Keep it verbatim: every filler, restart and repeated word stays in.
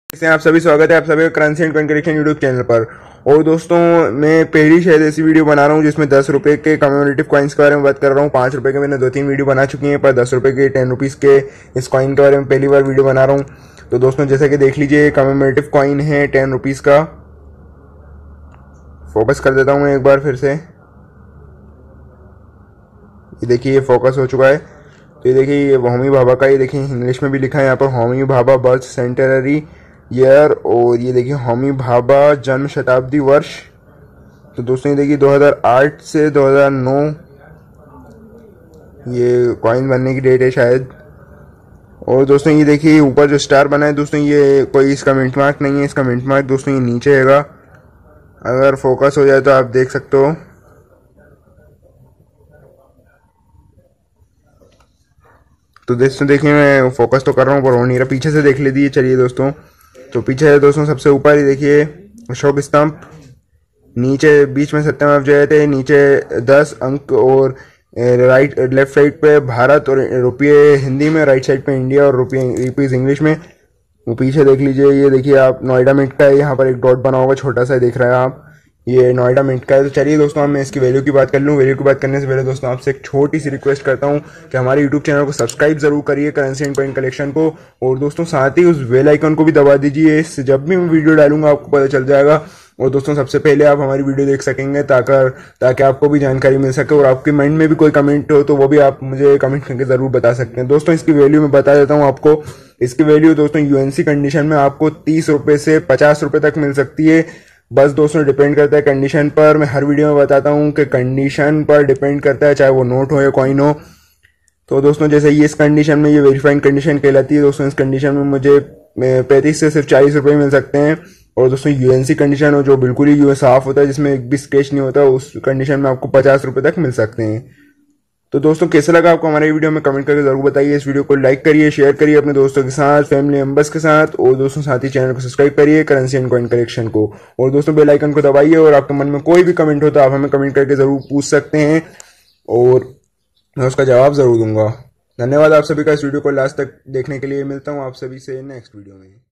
से आप सभी स्वागत है आप सभी का currency and coin collection YouTube channel पर। और दोस्तों मैं पहली शायद ऐसी वीडियो बना रहा हूँ जिसमें दस रुपए के कम्युनिटिव कॉइन्स के बारे में बात कर रहा हूँ। पाँच रुपए के मैंने दो तीन वीडियो बना चुकी हैं, पर दस रुपए के टेन रुपीज़ के इस कॉइन के बारे में पहली बार वीडियो बना रहा हूँ। तो दोस्तों जैसे कि देख लीजिए, कम्युनिटिव कॉइन है टेन रुपीज़ का। फोकस कर देता हूँ मैं एक बार फिर से। ये देखिए ये फोकस हो चुका है। तो ये देखिए ये होमी भाभा का, ये देखिए इंग्लिश में भी लिखा है यहाँ पर Homi Bhabha birth centenary year, और ये देखिए होमी भाभा जन्म शताब्दी वर्ष। तो दोस्तों ये देखिए दो हज़ार आठ से दो हज़ार नौ ये कॉइन बनने की डेट है शायद। और दोस्तों ये देखिए ऊपर जो स्टार बना है दोस्तों, ये कोई इसका मिंट मार्क नहीं है। इसका मिंट मार्क दोस्तों ये नीचे हैगा। अगर फोकस हो जाए तो आप देख सकते हो। तो दोस्तों देखिए मैं फोकस तो कर रहा हूँ पर हो नहीं रहा, पीछे से देख लीजिए। चलिए दोस्तों, तो पीछे है दोस्तों सबसे ऊपर ही देखिए अशोक स्तंभ, नीचे बीच में सत्यमेव जयते, नीचे दस अंक, और राइट लेफ्ट साइड पे भारत और रुपये हिंदी में, राइट साइड पे इंडिया और रुपये रुपीज इंग्लिश में। वो पीछे देख लीजिए, ये देखिए आप नोएडा मिंट का है, यहाँ पर एक डॉट बना होगा छोटा सा, देख रहे हैं आप, ये नोएडा मिंट का है। तो चलिए दोस्तों अब मैं इसकी वैल्यू की बात कर लूँ। वैल्यू की बात करने से पहले दोस्तों आपसे एक छोटी सी रिक्वेस्ट करता हूँ कि हमारे यूट्यूब चैनल को सब्सक्राइब जरूर करिए, करेंसी एंड कॉइन कलेक्शन को, और दोस्तों साथ ही उस बेल आइकन को भी दबा दीजिए। इससे जब भी मैं वीडियो डालूंगा आपको पता चल जाएगा, और दोस्तों सबसे पहले आप हमारी वीडियो देख सकेंगे, ताकि ताकि आपको भी जानकारी मिल सके। और आपके माइंड में भी कोई कमेंट हो तो वो भी आप मुझे कमेंट करके जरूर बता सकते हैं। दोस्तों इसकी वैल्यू मैं बता देता हूँ आपको। इसकी वैल्यू दोस्तों यूएनसी कंडीशन में आपको तीस रुपए से पचास रुपए तक मिल सकती है। बस दोस्तों डिपेंड करता है कंडीशन पर। मैं हर वीडियो में बताता हूँ कि कंडीशन पर डिपेंड करता है, चाहे वो नोट हो या कॉइन हो। तो दोस्तों जैसे ये इस कंडीशन में ये वेरीफाइड कंडीशन कहलाती है दोस्तों। इस कंडीशन में मुझे पैंतीस से सिर्फ चालीस रुपए मिल सकते हैं। और दोस्तों यूएनसी कंडीशन हो जो बिल्कुल ही साफ होता है, जिसमें एक भी स्केच नहीं होता, उस कंडीशन में आपको पचास रुपए तक मिल सकते हैं। तो दोस्तों कैसा लगा आपको हमारे वीडियो में कमेंट करके जरूर बताइए। इस वीडियो को लाइक करिए, शेयर करिए अपने दोस्तों के साथ, फैमिली मेंबर्स के साथ, और दोस्तों साथ ही चैनल को सब्सक्राइब करिए करेंसी एंड कॉइन कलेक्शन को। और दोस्तों बेल आइकन को दबाइए, और आपके मन में कोई भी कमेंट हो तो आप हमें कमेंट करके जरूर पूछ सकते हैं, और मैं उसका जवाब जरूर दूंगा। धन्यवाद आप सभी का इस वीडियो को लास्ट तक देखने के लिए। मिलता हूँ आप सभी से नेक्स्ट वीडियो में।